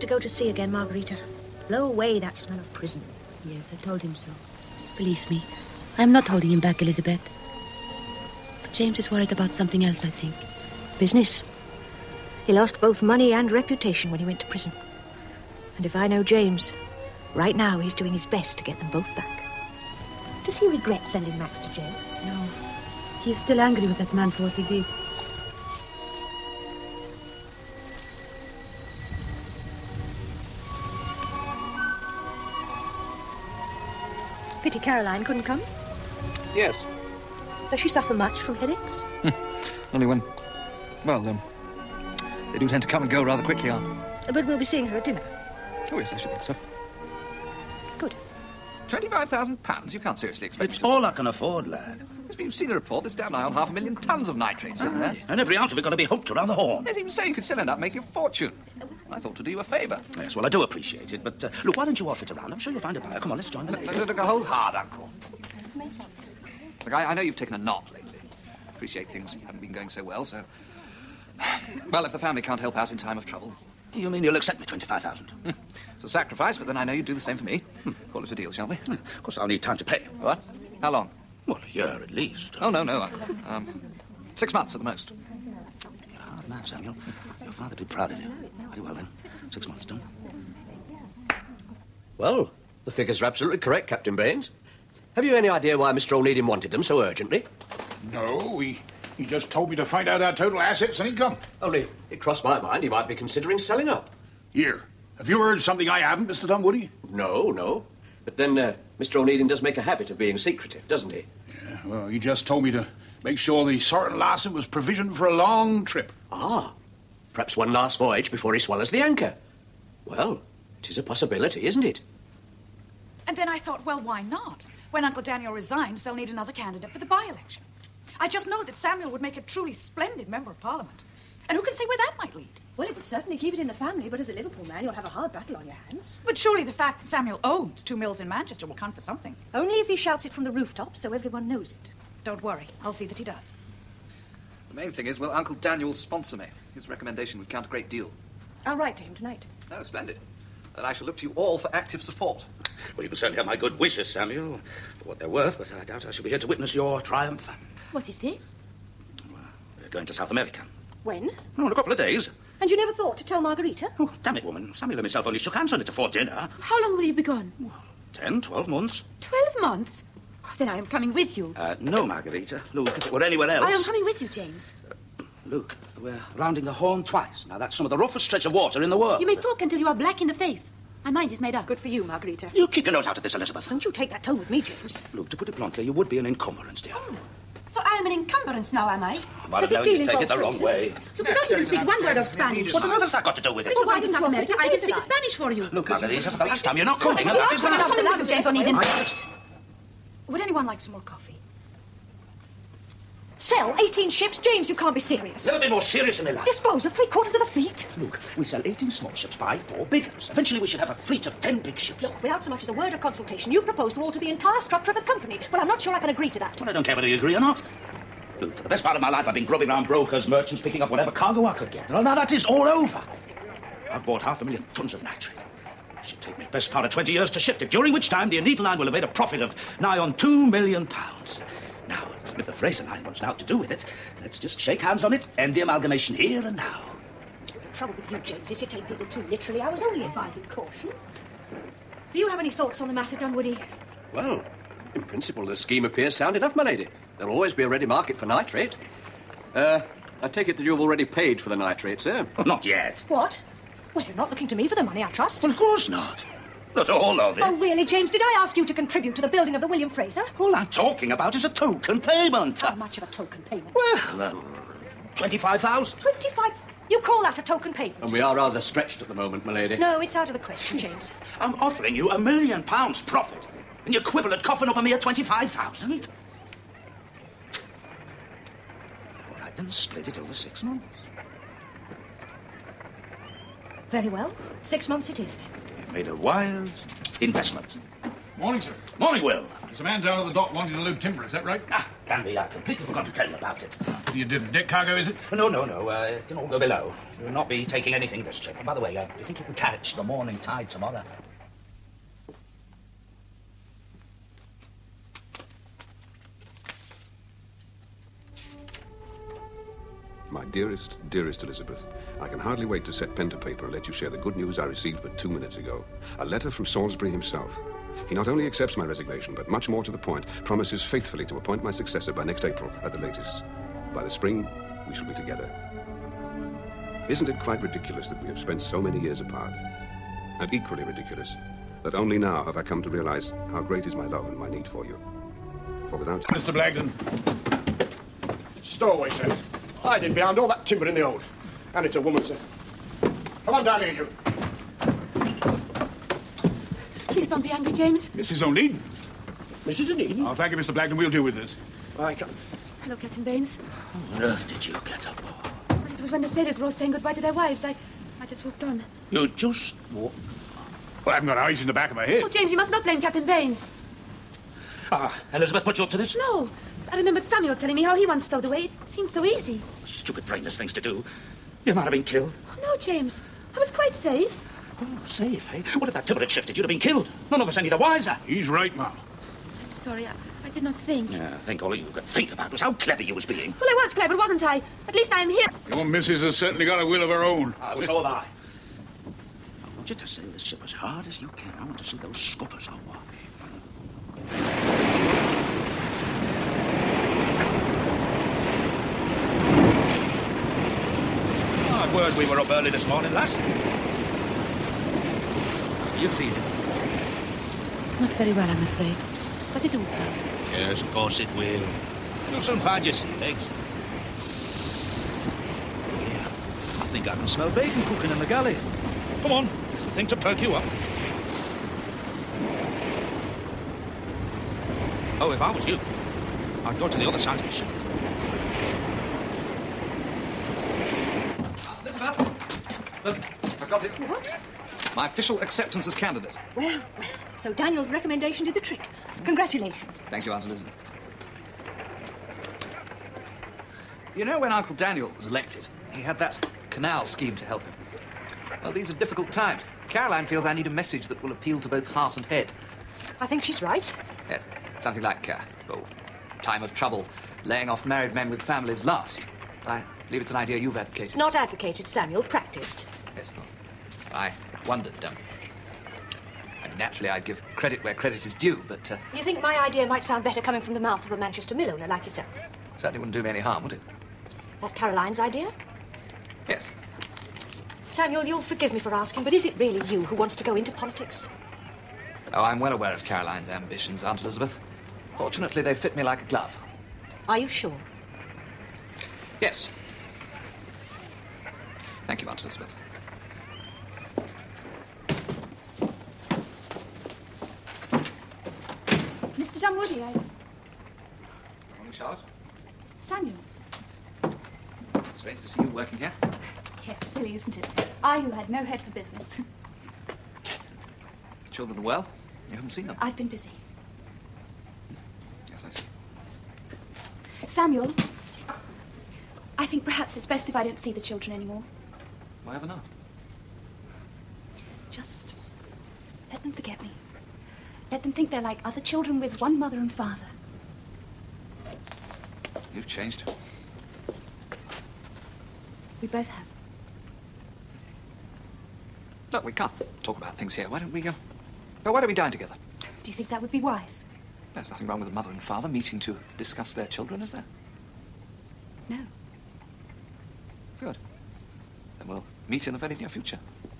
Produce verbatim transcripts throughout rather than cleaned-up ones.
to go to sea again, Margarita. Blow away that smell of prison. Yes, I told him so. Believe me, I am not holding him back, Elizabeth. But James is worried about something else, I think. Business. He lost both money and reputation when he went to prison. And if I know James, right now he's doing his best to get them both back. Does he regret sending Max to jail? No. He is still angry with that man for what he did. Pity Caroline couldn't come. Yes. Does she suffer much from headaches? Hmm. Only when... Well, um... they do tend to come and go rather quickly, Aunt. But we'll be seeing her at dinner. Oh, yes, I should think so. Good. twenty-five thousand pounds? You can't seriously expect It's me to... all I can afford, lad. Yes, but you've seen the report. There's down nigh on half a million tons of nitrates in there. And every ounce of it got to be hooked around the horn. Yes, even so, you could still end up making a fortune. I thought to do you a favour. Yes, well, I do appreciate it, but, uh, look, why don't you offer it around? I'm sure you'll find a buyer. Come on, let's join the ladies. Look, look, hold hard, Uncle. Look, I, I know you've taken a knock lately. Appreciate things haven't been going so well, so... Well, if the family can't help out in time of trouble... You mean you'll accept me twenty-five thousand? Hmm. It's a sacrifice, but then I know you'd do the same for me. Hmm. Call it a deal, shall we? Hmm. Of course, I'll need time to pay. What? How long? Well, a year at least. Oh, no, no. Um, six months at the most. You're a hard man, Samuel. Your father'd be proud of you. Very well, then. Six months done. Well, the figures are absolutely correct, Captain Baines. Have you any idea why Mister O'Needham wanted them so urgently? No, he, he just told me to find out our total assets and income. Only, it crossed my mind he might be considering selling up. Here, have you heard something I haven't, Mister Dunwoody? No, no. But then uh, Mister O'Needham does make a habit of being secretive, doesn't he? Yeah, well, he just told me to make sure the Sarton Larsen was provisioned for a long trip. Ah, perhaps one last voyage before he swallows the anchor. Well, it is a possibility, isn't it? And then I thought, well, why not? When Uncle Daniel resigns, they'll need another candidate for the by-election. I just know that Samuel would make a truly splendid member of Parliament. And who can say where that might lead? Well, it would certainly keep it in the family, but as a Liverpool man, you'll have a hard battle on your hands. But surely the fact that Samuel owns two mills in Manchester will count for something. Only if he shouts it from the rooftop so everyone knows it. Don't worry. I'll see that he does. The main thing is, will Uncle Daniel sponsor me? His recommendation would count a great deal. I'll write to him tonight. Oh, splendid. Then I shall look to you all for active support. Well, you can certainly have my good wishes, Samuel, for what they're worth, but I doubt I shall be here to witness your triumph. What is this? We're going to South America. When? Oh, in a couple of days. And you never thought to tell Margarita? Oh, damn it, woman. Samuel and myself only shook hands on it before dinner. How long will you be gone? Well, ten, twelve months. Twelve months? Oh, then I am coming with you. Uh, no, Margarita. Luke, if it were anywhere else... I am coming with you, James. Uh, Luke, we're rounding the Horn twice. Now, that's some of the roughest stretch of water in the world. You may talk until you are black in the face. My mind is made up. Good for you, Margarita. You keep your nose out of this, Elizabeth. Don't you take that tone with me, James. Luke, to put it bluntly, you would be an encumbrance, dear. Oh. So I am an encumbrance now, am I? Well, no, you take it the wrong way. You don't even speak one word of Spanish. What on earth has that got to do with it? If you go to South America, I can speak Spanish for you. Look, Margarita, for the last time, you're not coming. You are not coming with James O'Needham. Would anyone like some more coffee? Sell eighteen ships? James, you can't be serious. Never been more serious in my life. Dispose of three quarters of the fleet? Look, we sell eighteen small ships, buy four big ones. Eventually we should have a fleet of ten big ships. Look, without so much as a word of consultation, you propose to alter the entire structure of the company. Well, I'm not sure I can agree to that. Well, I don't care whether you agree or not. Look, for the best part of my life, I've been grubbing around brokers, merchants, picking up whatever cargo I could get. Well, now that is all over. I've bought half a million tons of nitrate. It should take me the best part of twenty years to shift it, during which time the Needle Line will have made a profit of nigh on two million pounds. Now, if the Fraser Line wants now to do with it, let's just shake hands on it, end the amalgamation here and now. The trouble with you, James, is you take people too literally. I was only advising caution. Do you have any thoughts on the matter, Dunwoody? Well, in principle, the scheme appears sound enough, my lady. There'll always be a ready market for nitrate. Uh, I take it that you've already paid for the nitrate, sir? Well, not yet. What? Well, you're not looking to me for the money, I trust. Well, of course not. Not all of it. Oh, really, James? Did I ask you to contribute to the building of the William Fraser? All I'm talking about is a token payment. How much of a token payment? Well, uh, twenty-five thousand. Twenty-five? You call that a token payment? And we are rather stretched at the moment, my lady. No, it's out of the question, James. I'm offering you a million pounds profit, and you quibble at coughing up a mere twenty-five thousand. All right, then split it over six months. Very well. Six months it is, then. You've made a wise investment. Morning, sir. Morning, Will. There's a man down at the dock wanting to load timber, is that right? Ah, damn me, I completely forgot to tell you about it. What are you doing? Deck cargo, is it? No, no, no. Uh, it can all go below. You'll not be taking anything this trip. And by the way, uh, do you think you can catch the morning tide tomorrow? My dearest, dearest Elizabeth, I can hardly wait to set pen to paper and let you share the good news I received but two minutes ago. A letter from Salisbury himself. He not only accepts my resignation, but much more to the point, promises faithfully to appoint my successor by next April at the latest. By the spring, we shall be together. Isn't it quite ridiculous that we have spent so many years apart? And equally ridiculous that only now have I come to realize how great is my love and my need for you. For without... Mister Blagden. Stowaway, sir. Hiding behind all that timber in the hold. And it's a woman, sir. Come on down here, you. Please don't be angry, James. Missus O'Neill. Missus O'Neill? Oh, thank you, Mister Blagden. We'll deal with this. I can't... Hello, Captain Baines. How on earth did you get up? Well, it was when the sailors were all saying goodbye to their wives. I, I just walked on. You just walked. Well, I haven't got eyes in the back of my head. Oh, James, you must not blame Captain Baines. Ah, Elizabeth put you up to this? No. I remembered Samuel telling me how he once stowed away. It seemed so easy. Stupid, brainless things to do. You might have been killed. Oh, no, James. I was quite safe. Oh, safe, eh? What if that timber had shifted? You'd have been killed. None of us any the wiser. He's right, Ma'am. I'm sorry. I, I did not think. Yeah, I think all you could think about was how clever you was being. Well, I was clever, wasn't I? At least I am here. Your missus has certainly got a will of her own. Oh, so have I. I want you to sail this ship as hard as you can. I want to see those scuppers go wash. I'd word we were up early this morning, lass. How you feeling? Not very well, I'm afraid. But it will pass. Yes, of course it will. You'll soon find your sea legs. Yeah, I think I can smell bacon cooking in the galley. Come on, it's the thing to perk you up. Oh, if I was you, I'd go to the other side of the ship. Elizabeth! Look, I've got it. What? My official acceptance as candidate. Well, well, so Daniel's recommendation did the trick. Congratulations. Thank you, Aunt Elizabeth. You know, when Uncle Daniel was elected, he had that canal scheme to help him. Well, these are difficult times. Caroline feels I need a message that will appeal to both heart and head. I think she's right. Yes, something like, uh, oh, time of trouble, laying off married men with families last. But I believe it's an idea you've advocated. Not advocated, Samuel, practiced. Yes, of course. I wondered, um... I mean, naturally, I'd give credit where credit is due, but... Uh, You think my idea might sound better coming from the mouth of a Manchester mill owner like yourself? certainly wouldn't do me any harm, would it? That Caroline's idea? Yes. Samuel, you'll forgive me for asking, but is it really you who wants to go into politics? Oh, I'm well aware of Caroline's ambitions, Aunt Elizabeth. Fortunately, they fit me like a glove. Are you sure? Yes. Thank you, Aunt Elizabeth. Mister Dunwoody, I... Good morning, Charlotte. Samuel. Strange to see you working here. Yes, silly, isn't it? I who had no head for business. Children are well. You haven't seen them. I've been busy. Yes, I see. Samuel, I think perhaps it's best if I don't see the children anymore. Why ever not? Just let them forget me. Let them think they're like other children with one mother and father. You've changed. We both have. Look, we can't talk about things here. Why don't we, uh... Well, why don't we dine together? Do you think that would be wise? There's nothing wrong with a mother and father meeting to discuss their children, is there? No. Good. Then we'll meet in the very near future.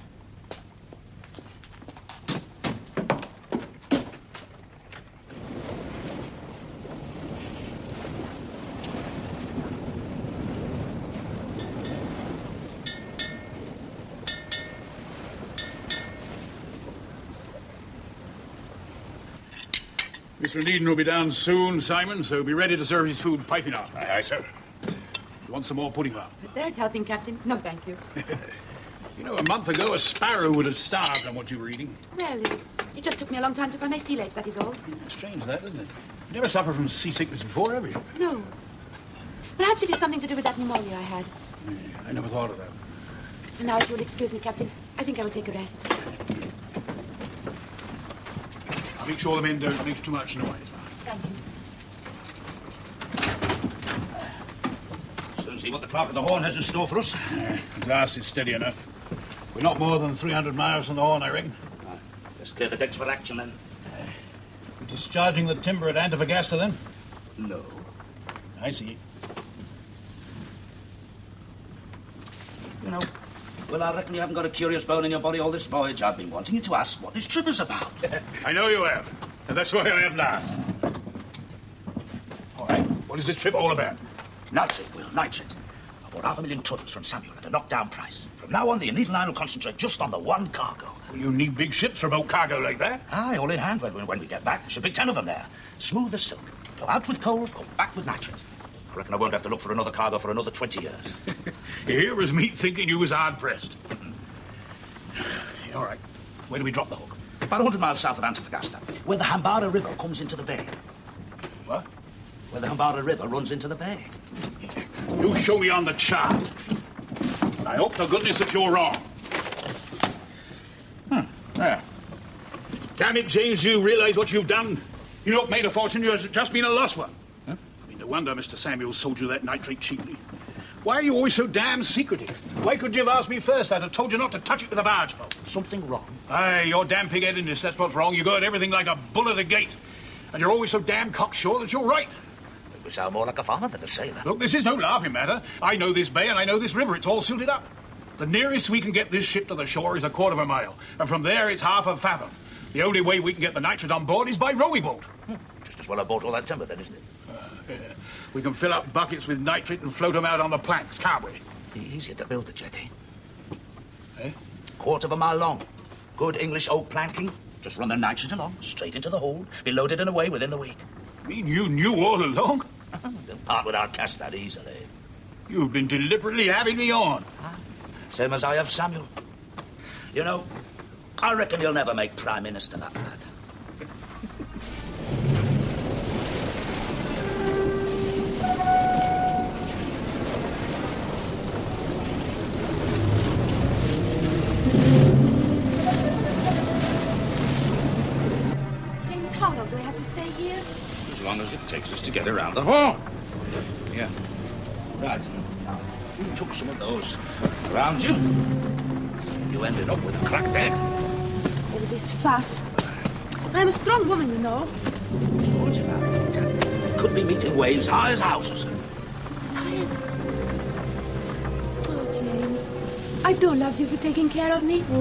Mister Needham will be down soon, Simon, so be ready to serve his food piping hot. Aye, aye, sir. You want some more pudding, Ma'am? They're helping, Captain. No, thank you. You know, a month ago, a sparrow would have starved on what you were eating. Well, it just took me a long time to find my sea legs, that is all. Strange, that, isn't it? You never suffered from seasickness before, have you? No. Perhaps it is something to do with that pneumonia I had. Yeah, I never thought of that. And now, if you will excuse me, Captain, I think I will take a rest. I'll make sure the men don't make too much noise. Thank you. Soon see what the Clerk of the Horn has in store for us. Yeah, at last it's steady enough. We're not more than three hundred miles from the Horn, I reckon. Ah, let's clear the decks for action, then. Uh, we're discharging the timber at Antofagasta, then? No. I see. You know, well, I reckon you haven't got a curious bone in your body all this voyage. I've been wanting you to ask what this trip is about. I know you have, and that's why I have now. All right, what is this trip all about? Nitrate, Will, nitrate. I bought half a million tons from Samuel at a knockdown price. From now on, the Needle Line will concentrate just on the one cargo. Well, you need big ships for boat cargo like that. Aye, all in hand when, when we get back. There should be ten of them there. Smooth as silk. Go out with coal, come back with nitrate. I reckon I won't have to look for another cargo for another twenty years. Here was me thinking you was hard-pressed. All right, where do we drop the hook? About one hundred miles south of Antofagasta, where the Hambara River comes into the bay. What? Where the Hambara River runs into the bay. You show me on the chart. I hope to goodness that you're wrong. Hmm, there. Damn it, James, you realise what you've done? You've not made a fortune, you've just been a lost one. Huh? I mean, no wonder Mister Samuel sold you that nitrate cheaply. Why are you always so damn secretive? Why couldn't you have asked me first? I'd have told you not to touch it with a barge pole. Something wrong? Aye, your damn pig-headedness, that's what's wrong. You go at everything like a bull at a gate. And you're always so damn cocksure that you're right. You sound more like a farmer than a sailor. Look, this is no laughing matter. I know this bay and I know this river. It's all silted up. The nearest we can get this ship to the shore is a quarter of a mile. And from there, it's half a fathom. The only way we can get the nitrate on board is by rowing boat. Hmm. Just as well I bought all that timber then, isn't it? Uh, yeah. We can fill up buckets with nitrate and float them out on the planks, can't we? Easier to build the jetty. Eh? Quarter of a mile long. Good English oak planking. Just run the nitrate along, straight into the hold. Be loaded and away within the week. You mean you knew all along? They'll part with our cash that easily. You've been deliberately having me on. Ah, same as I have Samuel. You know, I reckon he'll never make Prime Minister, that lad. James, how long do I have to stay here? Just as long as it takes us to get around the Horn. Yeah. Right. Now, you took some of those around you. You ended up with a cracked egg. Oh, this fuss. I'm a strong woman, you know. Told you now, Rita. It could be meeting waves high as houses. As high as... Oh, James. I do love you for taking care of me.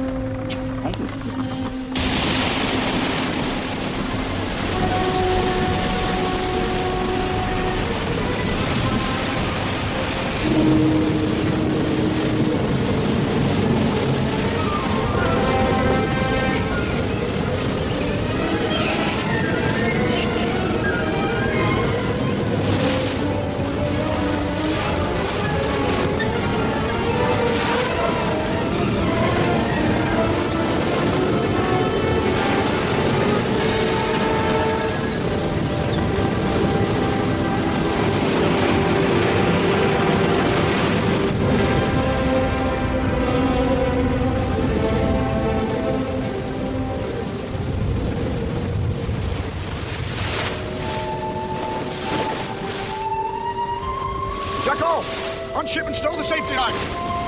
Ship and stow the safety line.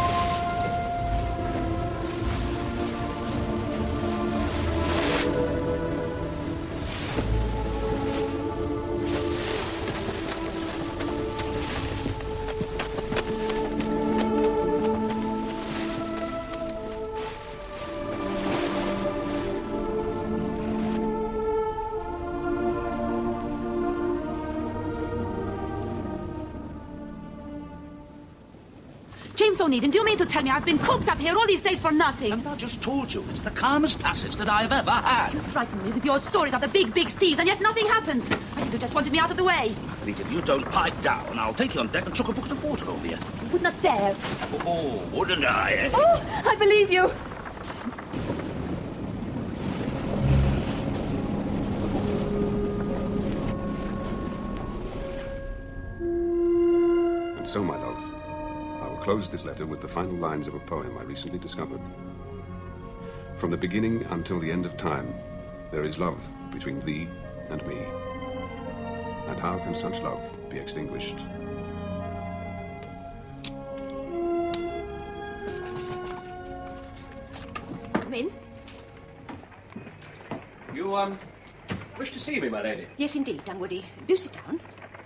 James O'Needon, do you mean to tell me I've been cooped up here all these days for nothing? And I just told you, it's the calmest passage that I've ever had. You frighten me with your stories of the big, big seas, and yet nothing happens. I think you just wanted me out of the way. Marguerite, if you don't pipe down, I'll take you on deck and chuck a bucket of water over you. You would not dare. Oh, wouldn't I, eh? Oh, I believe you. And so, my love, I will close this letter with the final lines of a poem I recently discovered. From the beginning until the end of time, there is love between thee and me. And how can such love be extinguished? Come in. You, um, wish to see me, my lady? Yes, indeed, Dunwoody. Do sit down.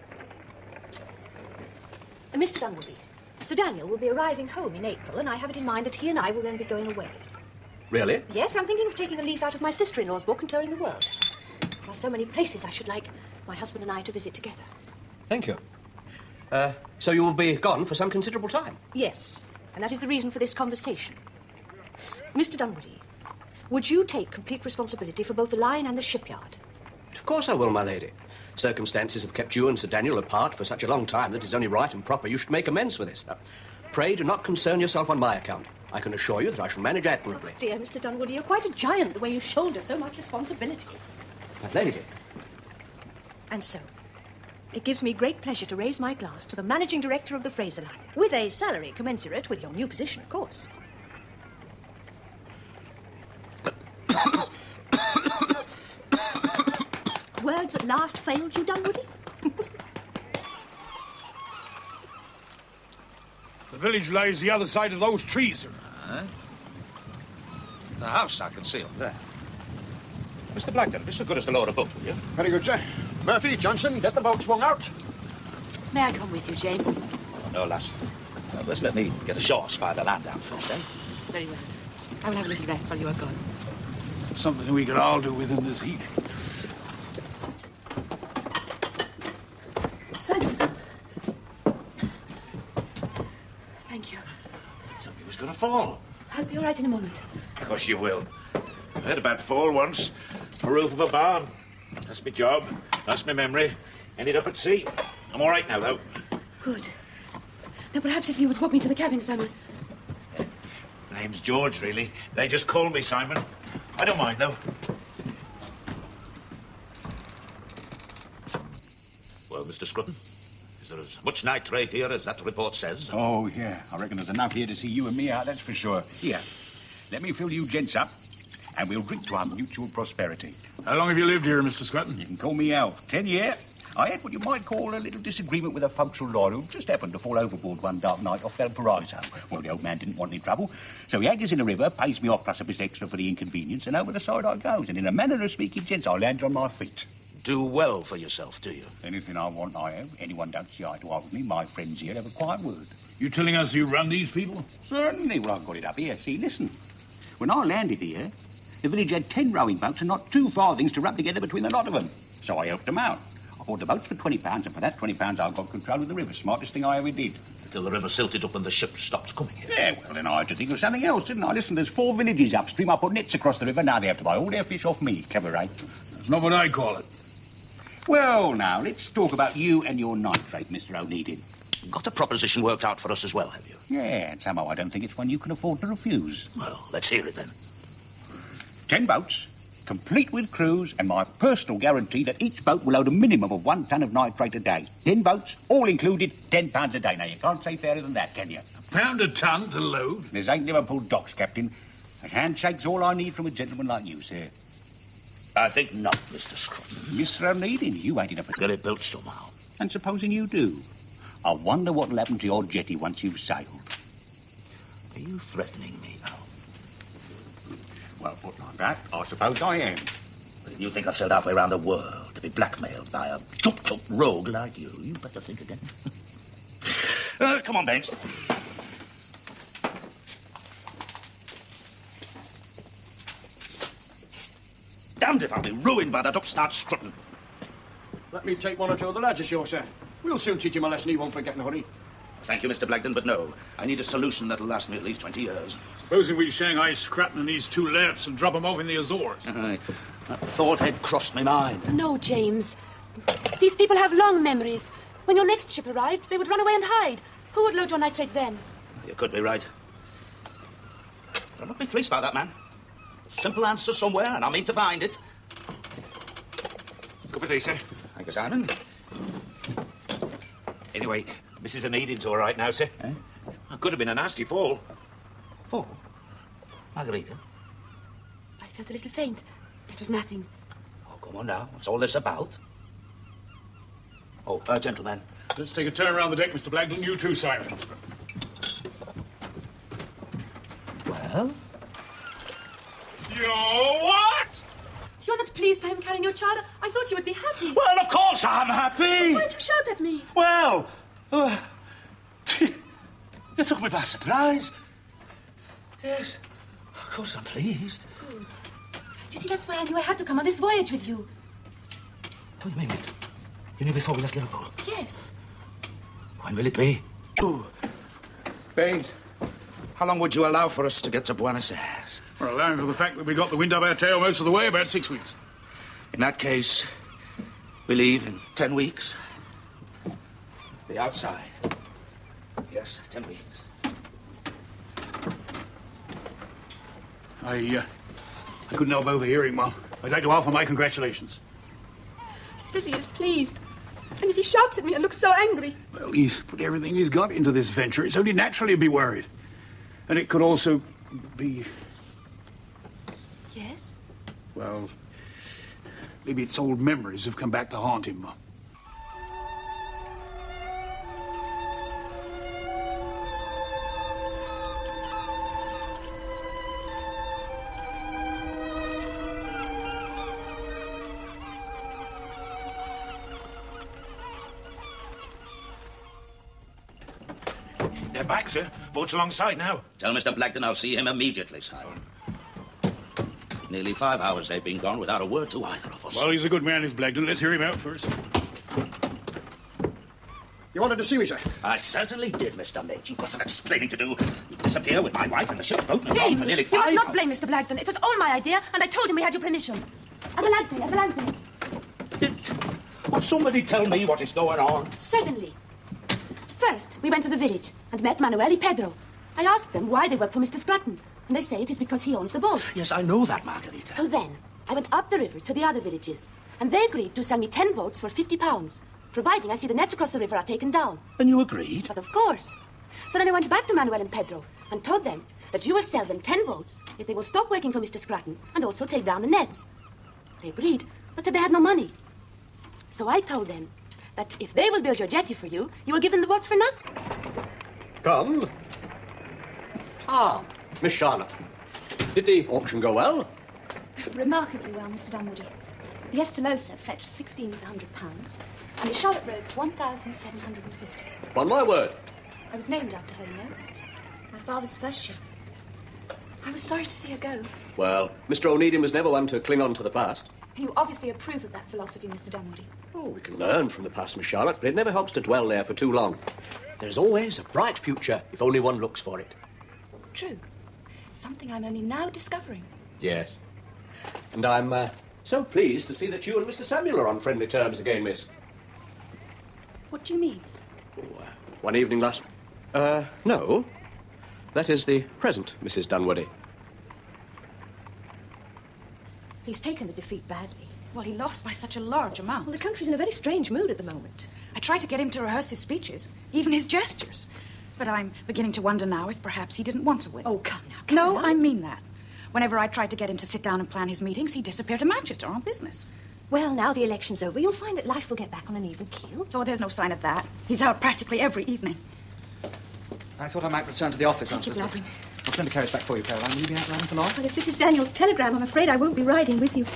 Uh, Mister Dunwoody, Sir Daniel will be arriving home in April, and I have it in mind that he and I will then be going away. Really? Yes, I'm thinking of taking a leaf out of my sister-in-law's book and touring the world. There are so many places I should like my husband and I to visit together. Thank you. Uh, so you will be gone for some considerable time? Yes, and that is the reason for this conversation. Mister Dunwoody, would you take complete responsibility for both the line and the shipyard? Of course I will, my lady. Circumstances have kept you and Sir Daniel apart for such a long time that it's only right and proper you should make amends for this. Uh, pray do not concern yourself on my account. I can assure you that I shall manage admirably. Oh, dear, Mister Dunwoody, you're quite a giant the way you shoulder so much responsibility. My lady. And so, it gives me great pleasure to raise my glass to the managing director of the Fraser Line, with a salary commensurate with your new position, of course. Words at last failed you, Dunwoody? The village lies the other side of those trees, sir. Uh, the house I can see up there. Mister Blackton, be so good as to lower a boat, will you? Very good, sir. Murphy, Johnson, get the boat swung out. May I come with you, James? Oh, no, lass. Now, let's let me get ashore, spy the land out first, eh? Very well. I will have a little rest while you are gone. Something we could all do within this heat. Simon. Thank you. Something was going to fall. I'll be all right in a moment. Of course you will. I had a bad fall once. A roof of a barn. That's my job. That's my memory. Ended up at sea. I'm all right now, though. Good. Now, perhaps if you would walk me to the cabin, Simon. My name's George, really. They just call me Simon. I don't mind, though. Well, Mister Scruton, is there as much nitrate here as that report says? Oh, yeah. I reckon there's enough here to see you and me out, that's for sure. Here, let me fill you gents up, and we'll drink to our mutual prosperity. How long have you lived here, Mister Scruton? You can call me Alf. Ten year. I had what you might call a little disagreement with a functional lawyer who just happened to fall overboard one dark night off Valparaiso. Well, the old man didn't want any trouble, so he anchors in the river, pays me off plus a bit extra for the inconvenience, and over the side I goes. And in a manner of speaking, gents, I land on my feet. Do well for yourself, do you? Anything I want, I have. Anyone don't see eye to eye with me, my friends here have a quiet word. You telling us you run these people? Certainly. Well, I've got it up here. See, listen. When I landed here, the village had ten rowing boats and not two farthings to rub together between the lot of them. So I helped them out. I bought the boats for twenty pounds, and for that twenty pounds I got control of the river. Smartest thing I ever did. Until the river silted up and the ships stopped coming here. Yeah, well, then I had to think of something else, didn't I? Listen, there's four villages upstream. I put nets across the river. Now they have to buy all their fish off me. Clever, right? That's not what I call it. Well, now, let's talk about you and your nitrate, Mister O'Needin. Got a proposition worked out for us as well, have you? Yeah, and somehow I don't think it's one you can afford to refuse. Well, let's hear it then. Ten boats, complete with crews, and my personal guarantee that each boat will load a minimum of one ton of nitrate a day. Ten boats, all included, ten pounds a day. Now, you can't say fairer than that, can you? A pound a ton to load? This ain't Liverpool docks, Captain. A handshake's all I need from a gentleman like you, sir. I think not, Mister Scruton. Mister O'Needin, you ain't enough... Get it built somehow. And supposing you do, I wonder what'll happen to your jetty once you've sailed. Are you threatening me, Alf? Well, put like that, I suppose I am. But if you think I've sailed halfway around the world to be blackmailed by a chump-chump rogue like you, you better think again. uh, come on, Baines. Damned if I'll be ruined by that upstart Scruton. Let me take one or two of the lads ashore, sir. We'll soon teach him a lesson he won't forget in a hurry. Thank you, Mister Blagden, but no. I need a solution that'll last me at least twenty years. Supposing we Shanghai Scruton and these two lads and drop them off in the Azores. Aye. That thought had crossed my mind. No, James. These people have long memories. When your next ship arrived, they would run away and hide. Who would load your nitrate then? You could be right. I'll not be fleeced by that man. Simple answer somewhere, and I mean to find it. Cup of tea, sir. Thank you, Simon. Anyway, Missus Anedin's all right now, sir. Eh? It could have been a nasty fall. Fall? Margarita? I felt a little faint. It was nothing. Oh, come on now. What's all this about? Oh, uh, gentlemen. Let's take a turn around the deck, Mister Blagden. You too, Simon. Well? You what? You're not pleased I am carrying your child? I thought you would be happy. Well, of course I'm happy. Why'd you shout at me? Well, uh, you took me by surprise. Yes, of course I'm pleased. Good. You see, that's why I knew I had to come on this voyage with you. What do you mean? You knew before we left Liverpool? Yes. When will it be? Ooh. Baines, how long would you allow for us to get to Buenos Aires? Well, allowing for the fact that we got the wind up our tail most of the way, about six weeks. In that case, we leave in ten weeks. The outside. Yes, ten weeks. I, uh, I couldn't help overhearing, Mum. I'd like to offer my congratulations. He says he is pleased. And if he shouts at me and looks so angry... Well, he's put everything he's got into this venture. It's only natural he'd be worried. And it could also be... Yes? Well, maybe its old memories have come back to haunt him. They're back, sir. Boat's alongside now. Tell Mister Blagden I'll see him immediately, Simon. Nearly five hours they've been gone without a word to either of us. Well, he's a good man, is Blagden. Let's hear him out first. You wanted to see me, sir? I certainly did, Mister Midge. You've got some explaining to do. You disappear with my wife and the ship's boat and James, for nearly you five must not blame Mister Blagden. It was all my idea, and I told him we had your permission. Adelante, adelante. Will somebody tell me what is going on? Certainly. First, we went to the village and met Manuel y Pedro. I asked them why they work for Mister Scrutton, and they say it is because he owns the boats. Yes, I know that, Margarita. So then, I went up the river to the other villages, and they agreed to sell me ten boats for fifty pounds, providing I see the nets across the river are taken down. And you agreed? But of course. So then I went back to Manuel and Pedro and told them that you will sell them ten boats if they will stop working for Mister Scrutton and also take down the nets. They agreed, but said they had no money. So I told them that if they will build your jetty for you, you will give them the boats for nothing. Come. Ah, Miss Charlotte. Did the auction go well? Remarkably well, Mister Dunwoody. The Estolosa fetched sixteen hundred pounds, and the Charlotte Rhodes one thousand seven hundred fifty. On my word. I was named after her, you know. My father's first ship. I was sorry to see her go. Well, Mister O'Needham was never one to cling on to the past. You obviously approve of that philosophy, Mister Dunwoody. Oh, we can learn from the past, Miss Charlotte, but it never helps to dwell there for too long. There's always a bright future if only one looks for it. True. It's something I'm only now discovering. Yes. And I'm uh, so pleased to see that you and Mister Samuel are on friendly terms again, miss. What do you mean? Oh, uh, one evening last... Uh, no. That is the present Missus Dunwoody. He's taken the defeat badly. Well, he lost by such a large amount. Well, the country's in a very strange mood at the moment. I tried to get him to rehearse his speeches, even his gestures. But I'm beginning to wonder now if perhaps he didn't want to win. Oh, come now, come No, now. I mean that. Whenever I tried to get him to sit down and plan his meetings, he'd disappear to Manchester on business. Well, now the election's over, you'll find that life will get back on an even keel. Oh, there's no sign of that. He's out practically every evening. I thought I might return to the office Thank after you, this. Blavin. I'll send a carriage back for you, Caroline. Will you be out riding for long? Well, if this is Daniel's telegram, I'm afraid I won't be riding with you.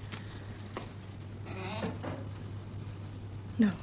No.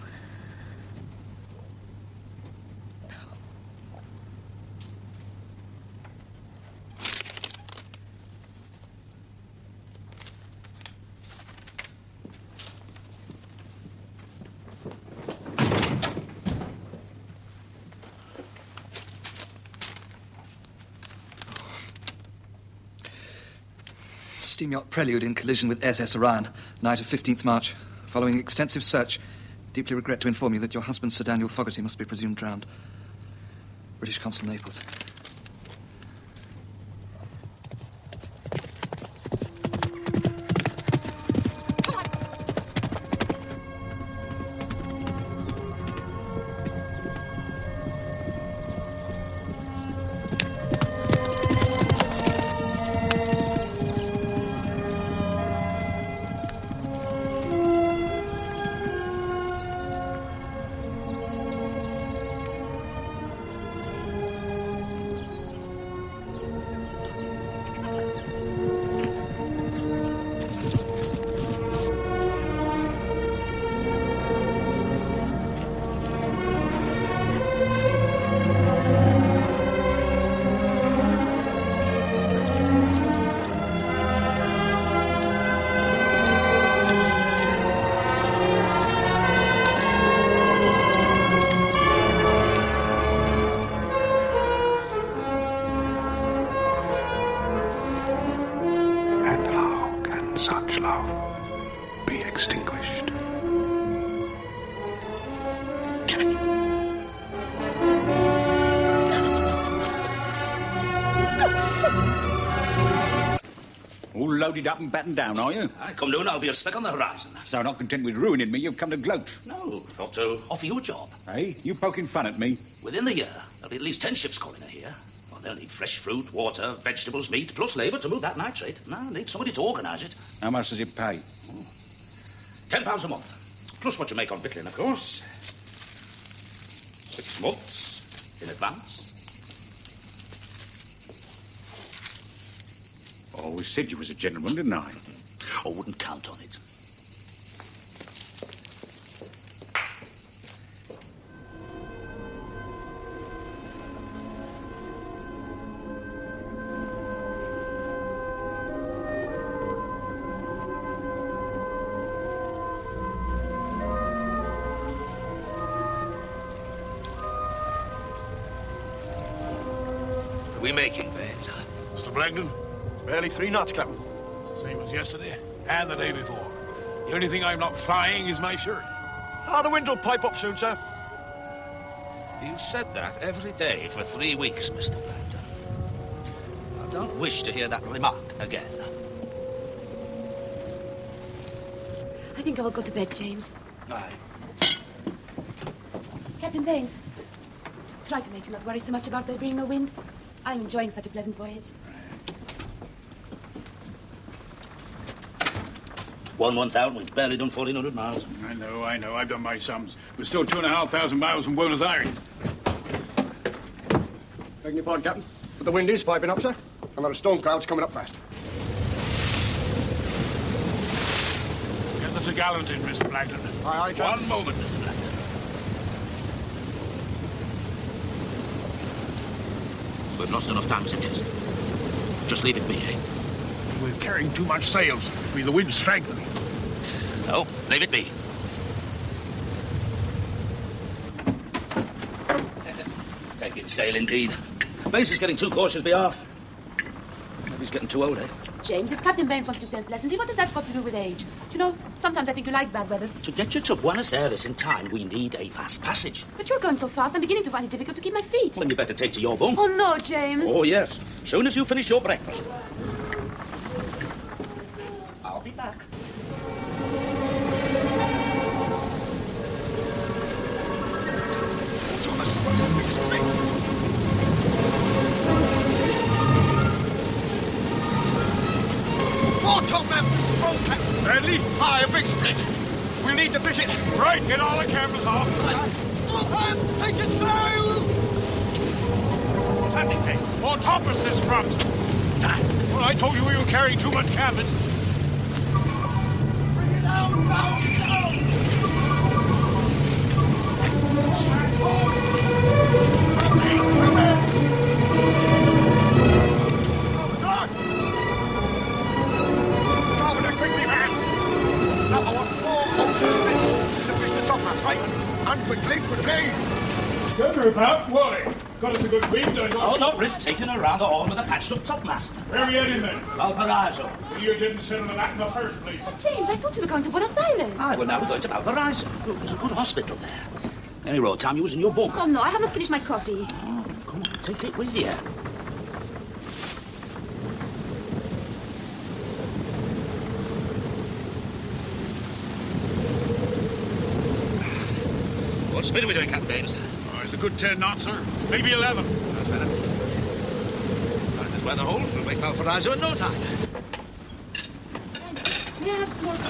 Steam yacht Prelude in collision with S S Orion, night of fifteenth March. Following extensive search, deeply regret to inform you that your husband, Sir Daniel Fogarty, must be presumed drowned. British Consul, Naples. loaded up and battened down, are you? I come noon, I'll be a speck on the horizon. So not content with ruining me, you've come to gloat. No, got to offer you a job. Hey, you poking fun at me? Within the year, there'll be at least ten ships calling her here. Well, they'll need fresh fruit, water, vegetables, meat, plus labour to move that nitrate. Now, need somebody to organise it. How much does it pay? Oh. Ten pounds a month. Plus what you make on victualling, of course. Six months in advance. Always said you was a gentleman, didn't I? I wouldn't count on it. What are we making, Baines? Mister Blagden? Barely three knots, Captain. It's the same as yesterday and the day before. The only thing I'm not flying is my shirt. Ah, the wind will pipe up soon, sir. You've said that every day for three weeks, Mister Blagden. I don't wish to hear that remark again. I think I will go to bed, James. Aye. Captain Baines, try to make you not worry so much about there being no wind. I'm enjoying such a pleasant voyage. One month out, we've barely done fourteen hundred miles. I know, I know. I've done my sums. We're still two and a half thousand miles from Buenos Aires. Begging your pardon, Captain, but the wind is piping up, sir, and there are storm clouds coming up fast. Get the topgallant in, Mister Blagden. Aye, aye, Captain. One moment, Mister Blagden. We've lost enough time as it is. Just leave it be, eh? We're carrying too much sails. With the wind strengthening. No, leave it be. Take it sail indeed. Baines is getting too cautious behalf. Maybe he's getting too old, eh? James, if Captain Baines wants to sail pleasantly, what has that got to do with age? You know, sometimes I think you like bad weather. To get you to Buenos Aires in time, we need a fast passage. But you're going so fast, I'm beginning to find it difficult to keep my feet. Well, you better take to your bunk. Oh, no, James. Oh, yes. Soon as you finish your breakfast. I'll be back. Foretop man, strong, Captain. Bradley? Aye, a big split. We'll need to fish it. Right, get all the cameras off. All hands, take it sail! What's happening, Dave? Four toppers this front. Well, I told you we were carrying too much canvas. Bring it down, down, down! Carpenter, quickly, man! Now I want four open splits to fish the topmast, right? And quickly, quickly! Good group out. Wally, got us a good wind. I Oh, not risk taking her around the horn with a patched-up topmast. Where are we heading, then? Valparaiso. You didn't settle that in the first place. But, James, I thought we were going to Buenos Aires. Aye, well, now we're going to Valparaiso. Look, there's a good hospital there. Any road time you was in your bunk. Oh, no, I have not finished my coffee. Oh, come on, take it with you. What speed are we doing, Captain Baines? Oh, it's a good ten knots, sir. Maybe eleven. That's better. Right, this weather holds. We'll make Valparaiso in no time. May I have some more?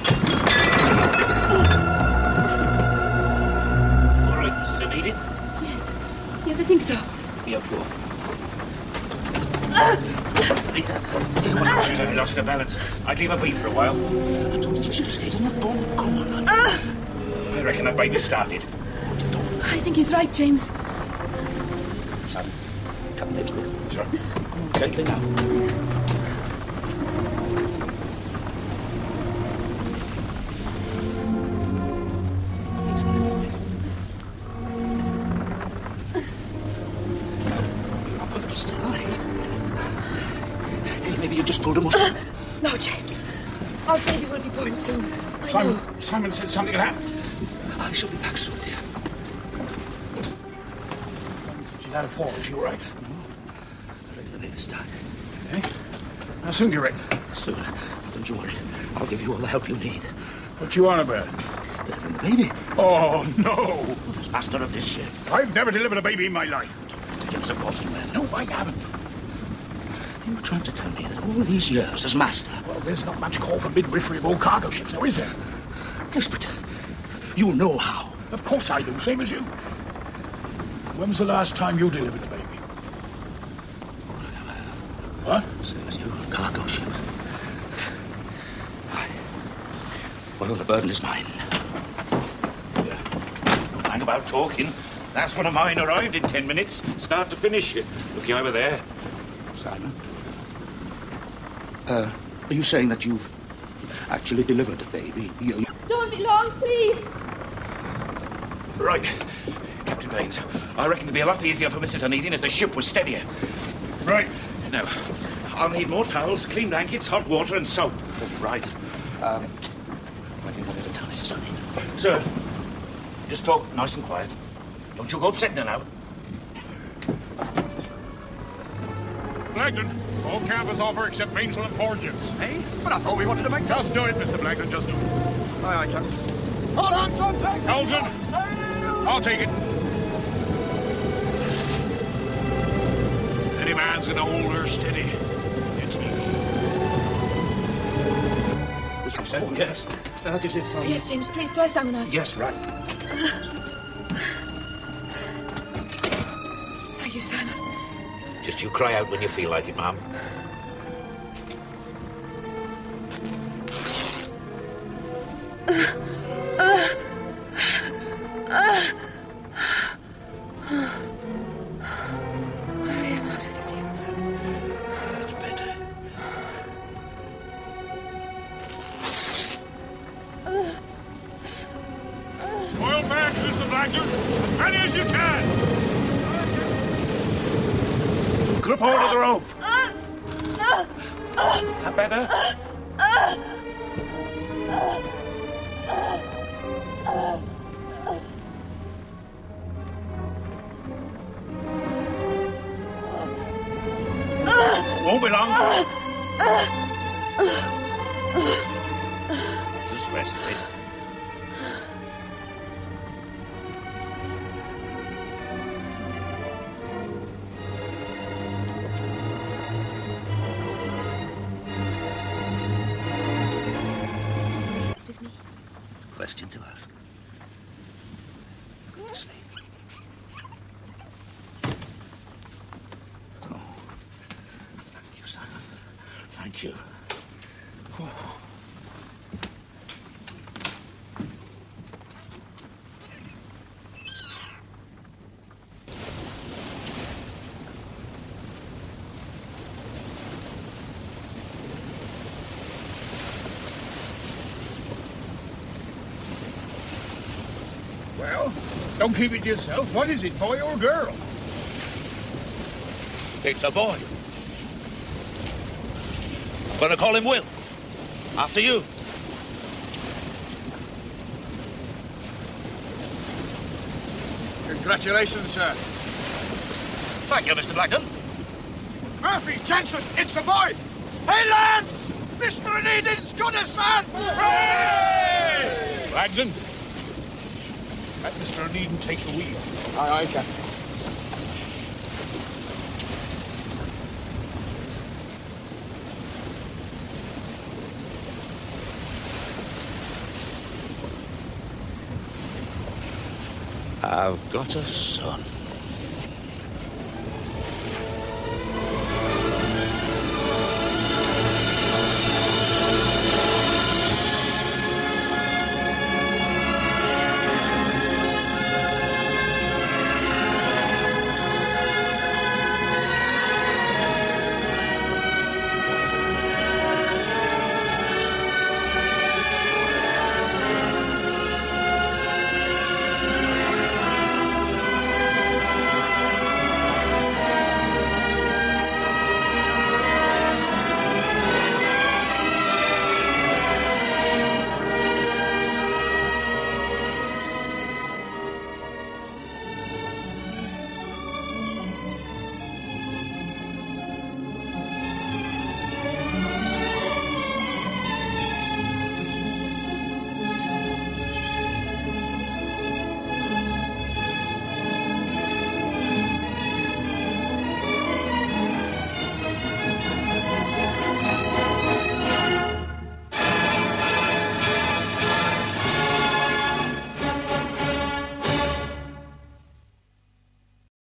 All right, Missus Immediate. Yes. Yes, I think so. Be up, go. I lost the balance. I'd leave her be for a while. I told you you should have stayed in the bunk. Come on. I reckon that baby started. I think he's right, James. Sam, Captain Baines, good. Sure. Come on, gently now. Maybe you just pulled a muscle. Uh, no, James. Our baby will be born soon. I Simon, know. Simon said something had happened. I shall be back soon, dear. Simon said she'd had a fall. Is she all right? No. I reckon the baby started. Eh? How soon do you reckon? Soon. Don't you worry. I'll give you all the help you need. What you on about? Delivering the baby. Oh, no. As master of this ship. I've never delivered a baby in my life. Yes, of course you have. No, I haven't. You were trying to tell me that all these years as master... Well, there's not much call for midwifery aboard cargo ships, now, is there? Yes, but you know how. Of course I do, same as you. When was the last time you delivered a baby? What? Same as you, cargo ships. Well, the burden is mine. Yeah. Hang about talking. That's one of mine arrived in ten minutes. Start to finish. Looky over there. Simon? Uh, are you saying that you've actually delivered a baby? You, you... Don't be long, please. Right. Captain Baines, I reckon it'd be a lot easier for Missus Anedian if the ship was steadier. Right. Now, I'll need more towels, clean blankets, hot water, and soap. Right. Um, I think I better tell Missus Anedian. Sir, just talk nice and quiet. Don't you go upsetting her now. Blagden, all canvas offer except mainsail and forges. Hey? But I thought we wanted to make... Just do it, Mister Blagden, just do it. Aye, aye, Captain. Hold on, John Blagden! Townsend, I'll take it. Any man's gonna hold her steady. It's me. Oh, yes. Uh, as if, um... Yes, James, please try someone else. Yes, right. Thank you, Simon. Just you cry out when you feel like it, ma'am. Where I am out of the tears. That's better. Oil bags, Mister Blagden. As many as you can. Grip hold of the rope. That better? Won't be long. Just rest a bit. Question to ask. Go to sleep. Oh, thank you, Simon. Thank you. Oh. Well, don't keep it to yourself. What is it, boy or girl? It's a boy. I'm gonna call him Will. After you. Congratulations, sir. Thank you, Mister Blagden. Murphy, Jensen, it's a boy! Hey, lads! Mister Anedian's got a son! Hooray! Blagden, let Mister Anedian take the wheel. Aye, aye, Captain. I've got a son.